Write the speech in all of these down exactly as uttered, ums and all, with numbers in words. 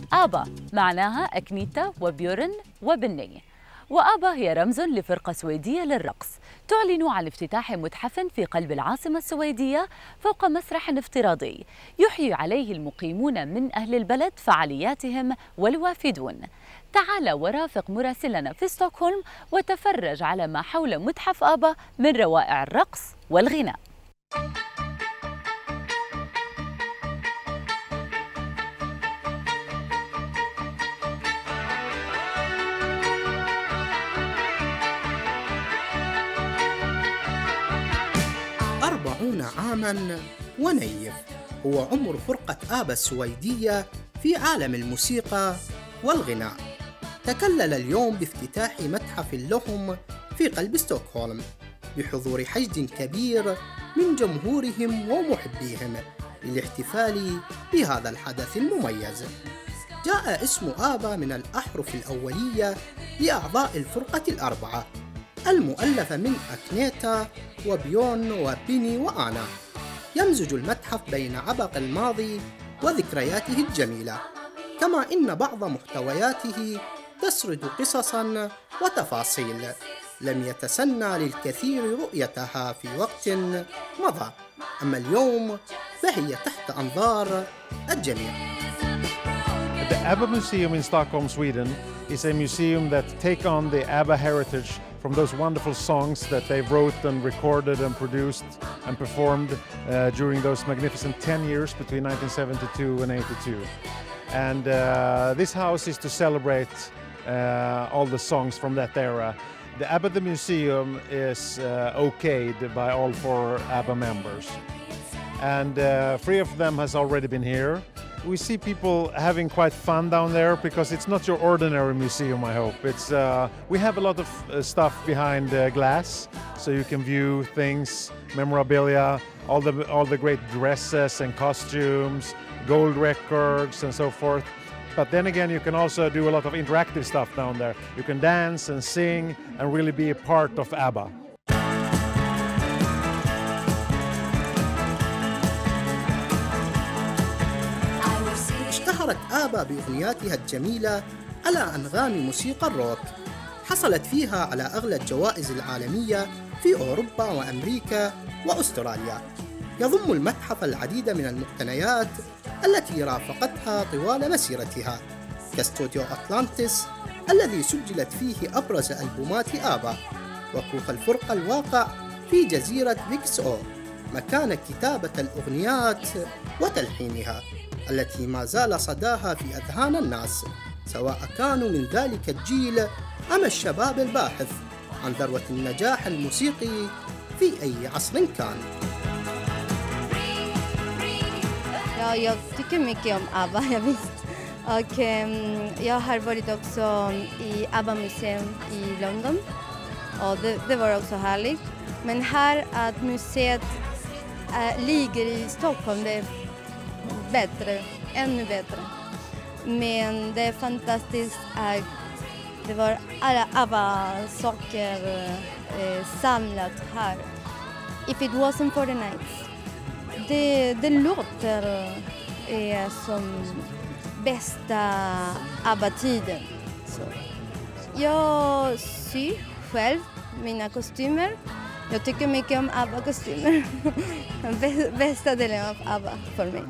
آبا معناها أكنيتا وبيورن وبني، وآبا هي رمز لفرقة سويدية للرقص تعلن عن افتتاح متحف في قلب العاصمة السويدية فوق مسرح افتراضي يحيي عليه المقيمون من أهل البلد فعالياتهم والوافدون. تعال ورافق مراسلنا في ستوكهولم وتفرج على ما حول متحف آبا من روائع الرقص والغناء. أربعون عاماً ونيف هو عمر فرقة آبا السويدية في عالم الموسيقى والغناء. تكلل اليوم بافتتاح متحف لهم في قلب ستوكهولم بحضور حشد كبير من جمهورهم ومحبيهم للاحتفال بهذا الحدث المميز. جاء اسم آبا من الأحرف الأولية لأعضاء الفرقة الأربعة المؤلفة من أكنيتا وبيون وبيني وآنا. يمزج المتحف بين عبق الماضي وذكرياته الجميلة، كما إن بعض محتوياته تسرد قصصاً وتفاصيل لم يتسنى للكثير رؤيتها في وقت مضى، أما اليوم فهي تحت أنظار الجميع. The ABBA Museum in Stockholm, Sweden is a museum that take on the ABBA heritage from those wonderful songs that they wrote and recorded and produced and performed uh, during those magnificent ten years between nineteen seventy-two and eighty-two. And uh, this house is to celebrate uh, all the songs from that era. The ABBA the Museum is uh, okayed by all four ABBA members. And uh, three of them has already been here. We see people having quite fun down there because it's not your ordinary museum, I hope. It's, uh, we have a lot of uh, stuff behind uh, glass, so you can view things, memorabilia, all the, all the great dresses and costumes, gold records and so forth. But then again, you can also do a lot of interactive stuff down there. You can dance and sing and really be a part of ABBA. اشتهرت آبا بأغنياتها الجميلة على أنغام موسيقى الروك، حصلت فيها على أغلى الجوائز العالمية في أوروبا وأمريكا وأستراليا. يضم المتحف العديد من المقتنيات التي رافقتها طوال مسيرتها، كاستوديو أطلانتس الذي سجلت فيه أبرز ألبومات آبا، وكوخ الفرقة الواقع في جزيرة فيكس أو، مكان كتابة الأغنيات وتلحينها التي ما زال صداها في أذهان الناس، سواء كانوا من ذلك الجيل أم الشباب الباحث عن ذروة النجاح الموسيقي في أي عصر كان. Ja, jag tycker mycket om ABBA, jag visst. Och um, jag har varit också i ABBA museum i London. Och det, det var också härligt. Men här att museet äh, ligger i Stockholm, det är bättre, ännu bättre. Men det är fantastiskt att det var alla ABBA-saker äh, samlat här. If it wasn't for the nights. Det, det låter eh, som bästa ABBA-tiden. Så. Jag syr själv mina kostymer. Jag tycker mycket om ABBA-kostymer. Bästa delen av ABBA för mig.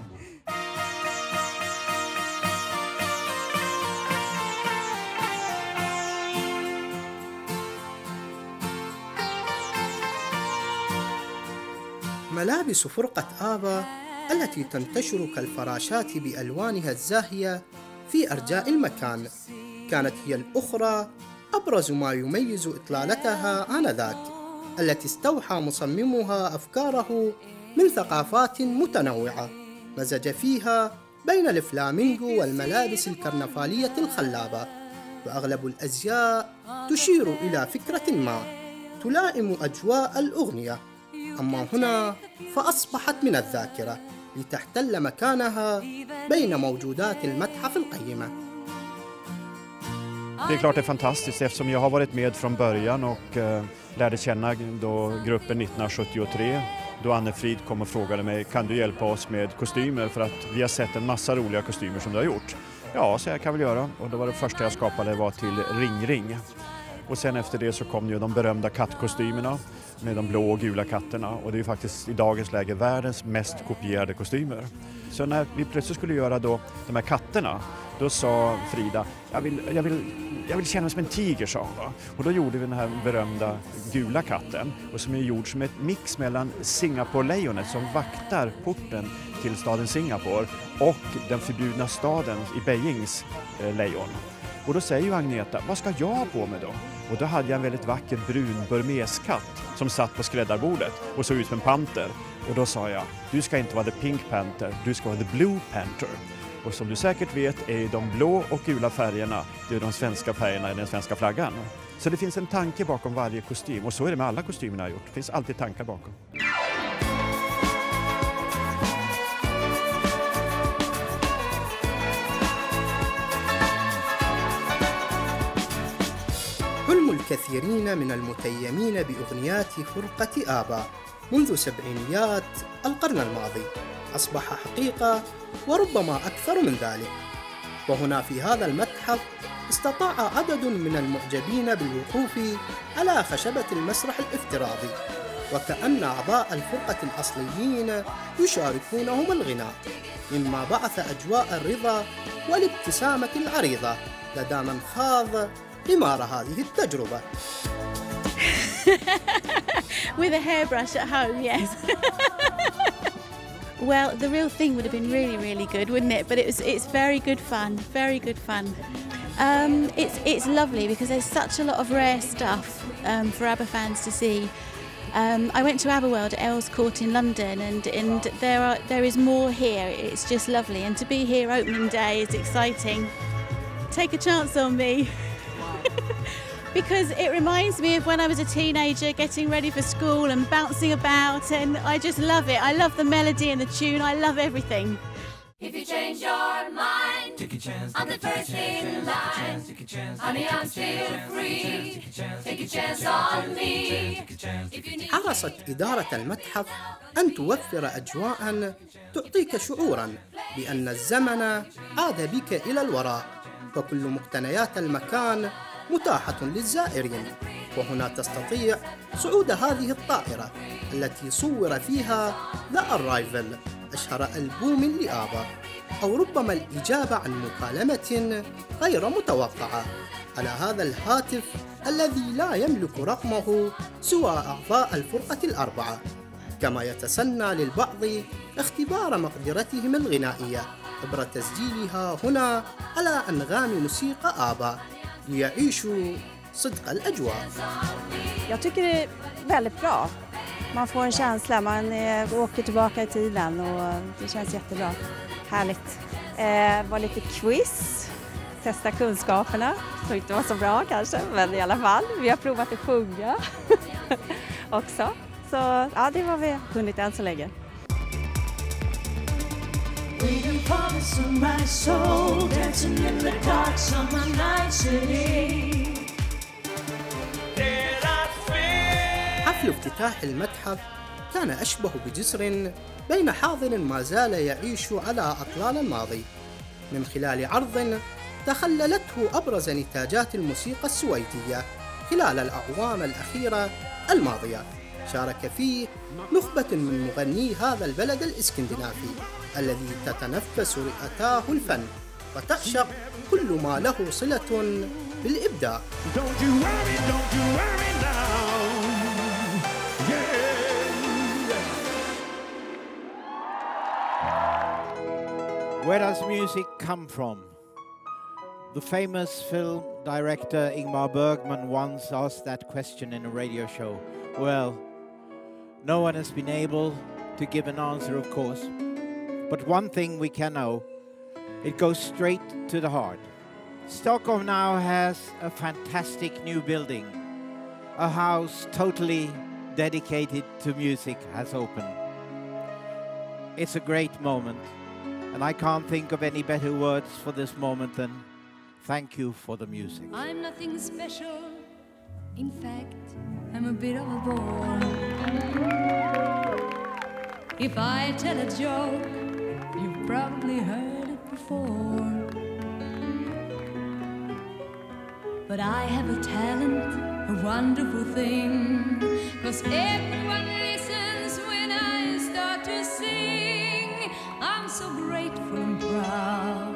ملابس فرقة آبا التي تنتشر كالفراشات بألوانها الزاهية في أرجاء المكان كانت هي الأخرى أبرز ما يميز إطلالتها آنذاك، التي استوحى مصممها أفكاره من ثقافات متنوعة مزج فيها بين الفلامينغو والملابس الكرنفالية الخلابة، وأغلب الأزياء تشير إلى فكرة ما تلائم أجواء الأغنية. أما هنا فأصبحت من الذاكرة لتحتل مكانها بين موجودات المتحف القيمة. Det är klart det är fantastiskt eftersom jag har varit med från början och eh, lärde känna då gruppen nittonhundrasjuttiotre då Anne-Frid kom och frågade mig, kan du hjälpa oss med kostymer, för att vi har sett en massa roliga kostymer som du har gjort. Ja, så jag kan väl göra. Och då var det första jag skapade var till Ring Ring. Och sen efter det så kom ju de berömda kattkostymerna med de blå och gula katterna. Och det är ju faktiskt i dagens läge världens mest kopierade kostymer. Så när vi plötsligt skulle göra då de här katterna, då sa Frida, jag vill, jag vill, jag vill känna mig som en tiger, sa hon. Va? Och då gjorde vi den här berömda gula katten. Och som är gjord som ett mix mellan Singapore-lejonet som vaktar porten till staden Singapore och den förbjudna staden i Beijings eh, lejon. Och då säger ju Agneta, vad ska jag ha på mig då? Och då hade jag en väldigt vacker brun burmeskatt som satt på skräddarbordet och såg ut som en panter. Och då sa jag, du ska inte vara the Pink Panther, du ska vara the Blue Panther. Och som du säkert vet är de blå och gula färgerna, det är de svenska färgerna i den svenska flaggan. Så det finns en tanke bakom varje kostym, och så är det med alla kostymerna jag har gjort. Det finns alltid tankar bakom. حلم الكثيرين من المتيمين بأغنيات فرقة آبا منذ سبعينيات القرن الماضي أصبح حقيقة وربما أكثر من ذلك. وهنا في هذا المتحف استطاع عدد من المعجبين بالوقوف على خشبة المسرح الافتراضي وكأن أعضاء الفرقة الأصليين يشاركونهم الغناء، مما بعث أجواء الرضا والابتسامة العريضة لدى من خاض غمار هذه التجربة. With a hairbrush at home, yes. Well, the real thing would have been really, really good, wouldn't it? But it was, it's very good fun, very good fun. Um, it's it's lovely because there's such a lot of rare stuff um, for ABBA fans to see. Um, I went to ABBA World at Earls Court in London, and, and there are there is more here. It's just lovely, and to be here opening day is exciting. Take a chance on me. Because it reminds me of when I was a teenager getting ready for school and bouncing about, and I just love it. I love the melody and the tune. I love everything. If you change your mind, take a chance, I'm the first in line. Honey, I'm still free. Take a chance on me. حرصت إدارة المتحف أن توفر أجواء تعطيك شعورا بأن الزمن عاد بك إلى الوراء، فكل مقتنيات المكان متاحة للزائرين. وهنا تستطيع صعود هذه الطائرة التي صور فيها The Arrival أشهر ألبوم لآبا، أو ربما الإجابة عن مكالمة غير متوقعة على هذا الهاتف الذي لا يملك رقمه سوى أعضاء الفرقة الأربعة، كما يتسنى للبعض اختبار مقدرتهم الغنائية عبر تسجيلها هنا على أنغام موسيقى آبا ليعيشوا صدق الأجواء. Jag tycker det är väldigt bra. Man får en känsla, man åker tillbaka i tiden och det känns jättebra. Härligt. Eh, var lite quiz, testa kunskaperna. Tror inte var så bra kanske, men i alla fall. Vi har provat att sjunga också. Så ja, det var vi hunnit än så länge. حفل افتتاح المتحف كان أشبه بجسر بين حاضر ما زال يعيش على أطلال الماضي، من خلال عرض تخللته أبرز نتاجات الموسيقى السويدية خلال الأعوام الأخيرة الماضية. شارك فيه نخبة من مغني هذا البلد الإسكندنافي الذي تتنفس رئتاه الفن وتعشق كل ما له صلة بالإبداع. Where does music come from? The famous film director Ingmar Bergman once asked that question in a radio show. Well, no one has been able to give an answer, of course. But one thing we can know, it goes straight to the heart. Stockholm now has a fantastic new building. A house totally dedicated to music has opened. It's a great moment. And I can't think of any better words for this moment than thank you for the music. I'm nothing special. In fact, I'm a bit of a bore. If I tell a joke, you've probably heard it before. but I have a talent, a wonderful thing. 'Cause everyone listens when I start to sing. I'm so grateful and proud.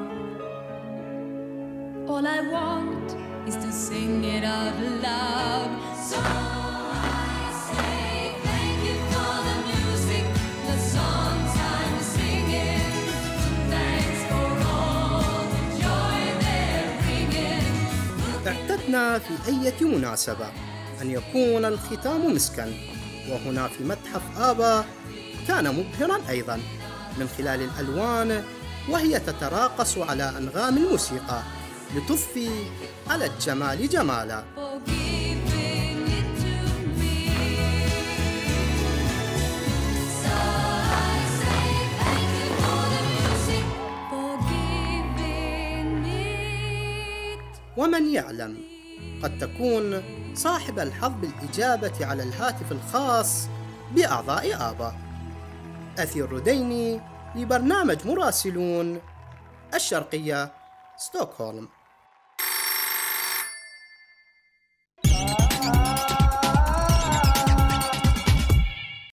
All I want is to sing it out loud. So I say thank you for the music, the songs I'm singing. Thanks for all the joy they're bringing. اعتدنا في أي مناسبة أن يكون الختام مسكا، وهنا في متحف آبا كان مبهرا أيضا من خلال الألوان وهي تتراقص على أنغام الموسيقى لتضفي على الجمال جمالا. ومن يعلم، قد تكون صاحب الحظ بالإجابة على الهاتف الخاص بأعضاء آبا. أثير رديني لبرنامج مراسلون الشرقية ستوكهولم.